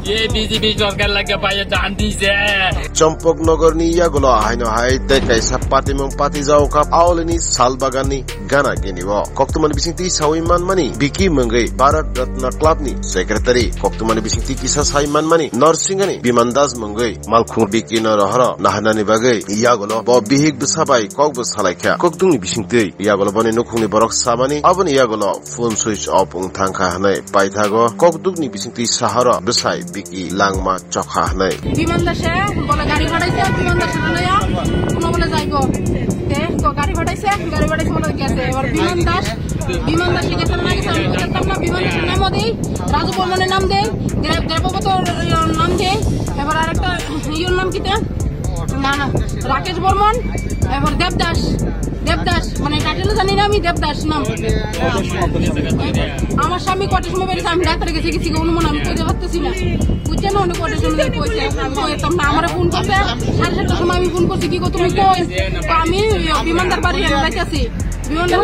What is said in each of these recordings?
ये बीजेपी सरकार लगे पाए जानती से चम्पकनगर नि यागुलो हाइनो हाइ तेkai sappatimong pati jau ka aulini Shaal Bagan ni gana giniwo koktuman bisingti sawiman mani Vicky mwngui Bharat Ratna Club ni secretary koktuman bisingti kisa saiman mani Norsingani Bimandas mwngui malkhung Vicky no rohro nahanani bagai yagulo bo bihik bisabai kokbo salaikha kokdungni bisingti yagulo boni nukhungni borok samani aboni yagulo phone switch off ungthangkha hanai paithago kokdungni bisingti sahara bisai Vicky langma jakha hanai বিমানদাসে বলে গাড়ি ভাড়াইছে বিমানদাসে লয়া কোন বলে যাইবো তে তো গাড়ি ভাড়াইছে বলে গেছে এবার বিমানদাসে গেছে না গেছে আমি বলতাম না বিমানদাসের নাম দেই রাজু বর্মনের নাম দেই দেবব্রতর নাম দেই এবার আরেকটা ইওর নাম কিটা না রাকেশ বর্মন এবার দেবদাস মানে টাইটেল জানি না আমি দেবদাস নাম আমার স্বামী কটার সময় বেরিয়েছে আমি ডাক্তার গেছি কিছু অনুমান আমি কইতে পারতেছি না বুঝছেন না অনেক কটার সময় কইছে আমি কইতাম না আমার ফোন করছে 7:30টার সময় আমি ফোন করছি কি গো তুমি কই আমি বিমানদার বাড়ি যাইতাছি বিমানদার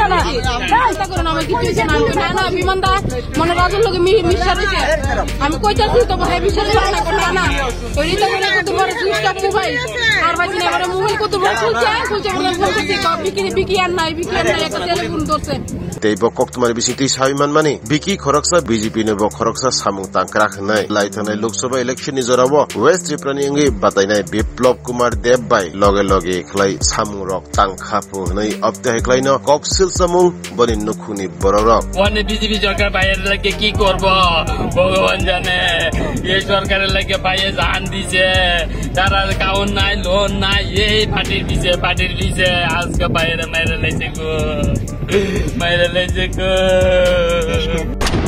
বিমানদার মনে রাজুর লোকে মিশার হয়েছে আমি কইতাছি তো ভাই বিশ্বাস করে না না ওই রিতা করে কত বড় সুস্টাপ ভাই আর ভাই দিনে এবারে মোবাইল কত বড় খুলছে বলে ফোন করছি বিকি আর নাই একটা টেলিফোন ধরছে teibo koktumani bisingti saiman mani Vicky Khorang BJP nebo Khorang samung tangkrak hnai laithanai Lok Sabha election ni jorabo West Tripuri ni ngi batainai Biplop Kumar Dev bai loge khlai samung rok tangkha pu hnai apte heklai no koksil samung boni nukhuni bororok ওনে BJP সরকার বাইরে লাগে কি করব ভগবান জানে এই সরকারের লাগে বাইরে জান দিছে তারা কাউন নাই লোন নাই এই পার্টির পিছে আজকে বাইরে মাইরে লাইছে গো